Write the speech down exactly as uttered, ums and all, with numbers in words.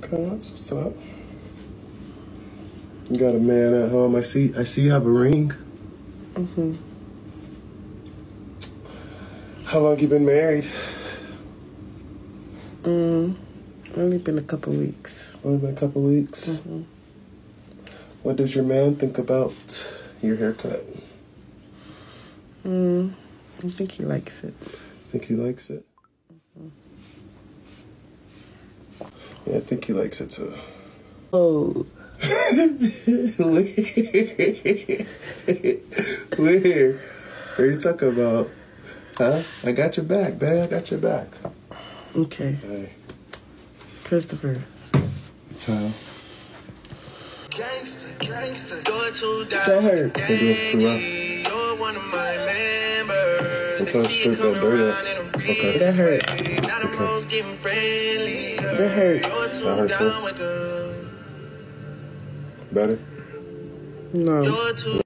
Okay, that's what's up. You got a man at home. I see. I see you have a ring. Mm-hmm. How long you been married? Mm, only been a couple weeks. Only been a couple weeks. Mm-hmm. What does your man think about your haircut? Mm, I think he likes it. Think he likes it? Mm-hmm. Yeah, I think he likes it too. Oh. Where? What are you talking about? Huh? I got your back, babe. I got your back. Okay. Hey. Christopher. Child. That hurts. They do it too rough. I'm trying to scrape that dirt up. Okay. That hurts. Okay. That hurts. That hurts too? Better? No.